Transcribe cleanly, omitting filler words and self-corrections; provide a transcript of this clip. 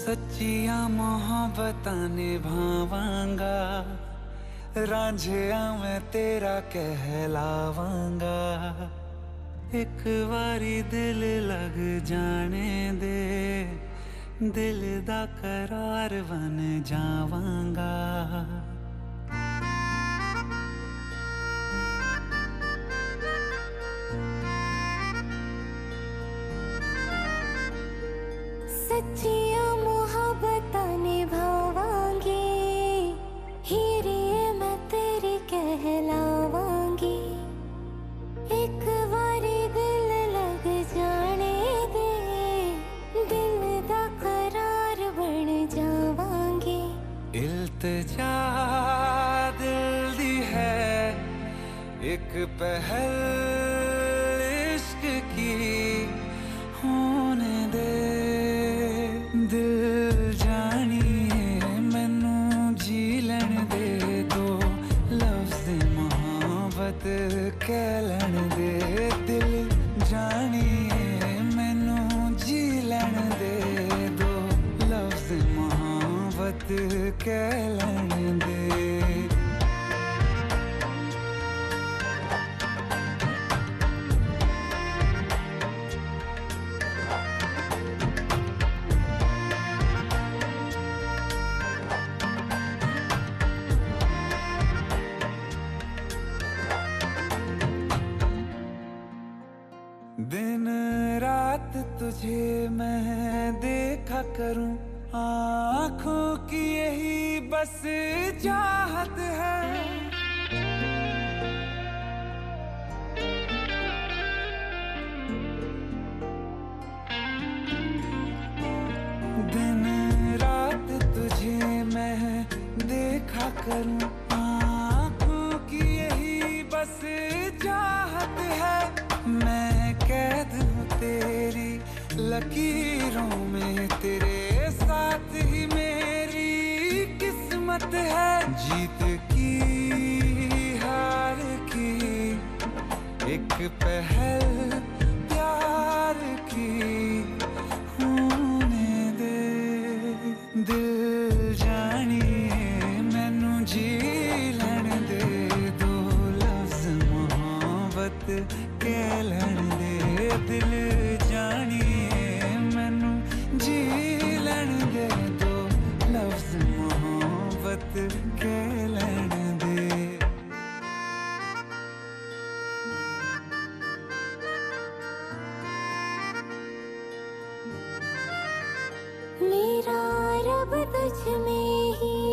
सच्चियां मोहब्बतां निभावांगा, रांझिया मैं तेरा कहलावांगा। एक बारी दिल लग जाने दे, दिल दा करार बन जावांगा। सच्चियां मोहब्बतां निभावांगी, हीरे मैं तेरी कहलावांगी। एक बारी दिल लग जाने दे, दिल दा करार बन जावांगी। इल्तिजा दिल दी है एक पहल इश्क की, होने दे दिल जानिए मैनू जी लैण दे। दो लफ्ज़ मोहब्बत कह लैण दे, दिल जानिए मैनू जी लैण दे। दो लफ्ज़ मोहब्बत कह लैण दे। दिन रात तुझे मैं देखा करूं, आँखों की यही बस चाहत है। दिन रात तुझे मैं देखा करूं, आँखों की यही बस चाहत है। मैं कैद हूँ तेरी लकीरों में, तेरे साथ ही मेरी किस्मत है। जीत की हार की एक पहल प्यार की, होने दे दिल जानिए मैनू जी लैण दे। दो लफ्ज़ मोहब्बत कह लैण दे, दिल जानिए मैनू जी लैण दे। दो लफ्ज़ मोहब्बत कह लैण दे। मेरा रब तुझ में ही